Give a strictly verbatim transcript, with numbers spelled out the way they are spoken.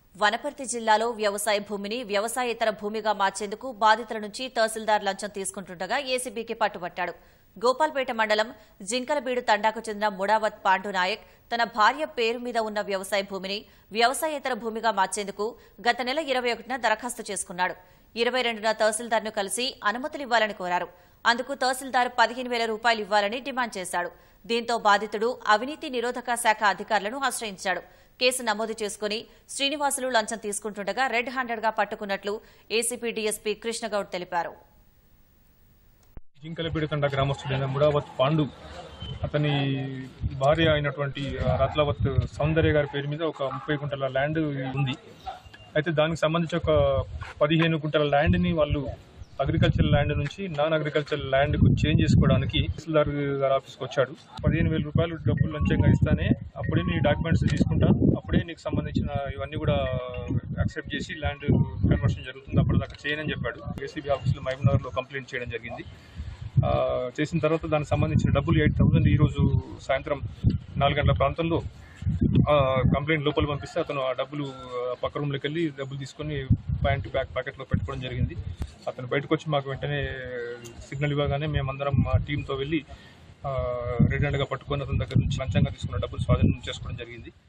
వనపర్తి జిల్లాలో వ్యవసాయ భూమిని వ్యవసాయేతర భూమిగా మార్చేందుకు బాధితుల నుంచి తహసీల్దార్ లంచం తీసుకుంటుండగా ఏసీబీకి పట్టుబట్టాడు. గోపాల్పేట మండలం జింకలబీడు తండాకు చెందిన ముడావత్ పాండు నాయక్ తన భార్య పేరు మీద ఉన్న వ్యవసాయ భూమిని వ్యవసాయేతర భూమిగా మార్చేందుకు గత నెల ఇరవై ఒకటిన దరఖాస్తు చేసుకున్నాడు. ఇరవై రెండున తహసీల్దార్ను కలిసి అనుమతులివ్వాలని కోరారు. అందుకు తహసీల్దార్ పదిహేను వేల రూపాయలు ఇవ్వాలని డిమాండ్ చేశాడు. దీంతో బాధితుడు అవినీతి నిరోధక శాఖ అధికారులను ఆశ్రయించాడు. కేసు నమోదు చేసుకుని శ్రీనివాసులు లంచం తీసుకుంటుండగా రెడ్ హ్యాండెడ్ గా పట్టుకున్నట్లు ఏసీపీ డీఎస్పీ కృష్ణగౌడ్ తెలిపారు. జింకలపేట తండా గ్రామస్తుడైన ముడావత్ పాండు అతని భార్య అయినటువంటి రత్లవత్ సౌందర్య గారి పేరు మీద ఒక ముప్పై గుంటల ల్యాండ్ ఉంది. అయితే దానికి సంబంధించి ఒక పదిహేను గుంటల ల్యాండ్ని వాళ్ళు అగ్రికల్చర్ ల్యాండ్ నుంచి నాన్ అగ్రికల్చర్ ల్యాండ్కు చేంజ్ చేసుకోవడానికి తహసీల్దార్ గారి ఆఫీస్కి వచ్చాడు. పదిహేను వేల రూపాయలు డబ్బులు లంచంగా ఇస్తానే అప్పుడే నీ డాక్యుమెంట్స్ తీసుకుంటా, అప్పుడే నీకు సంబంధించిన ఇవన్నీ కూడా యాక్సెప్ట్ చేసి ల్యాండ్ కన్వర్షన్ జరుగుతుంది, అప్పటిదాకా చేయనని చెప్పాడు. ఏసీబీ ఆఫీస్లో మహబూబ్నగర్లో కంప్లైంట్ చేయడం జరిగింది. చేసిన తర్వాత దానికి సంబంధించిన డబ్బులు ఎయిట్ థౌసండ్ ఈరోజు సాయంత్రం నాలుగు గంటల ప్రాంతంలో కంప్లైంట్ లోపల పంపిస్తే అతను ఆ డబ్బులు పక్క రూమ్లోకి వెళ్ళి డబ్బులు తీసుకొని ప్యాంట్ బ్యాక్ ప్యాకెట్లో పెట్టుకోవడం జరిగింది. అతను బయటకు వచ్చి మాకు వెంటనే సిగ్నల్ ఇవ్వగానే మేమందరం మా టీంతో వెళ్ళి రెడ్ హ్యాండ్గా పట్టుకొని అతని దగ్గర నుంచి లంచంగా తీసుకున్న డబ్బులు స్వాధీనం చేసుకోవడం జరిగింది.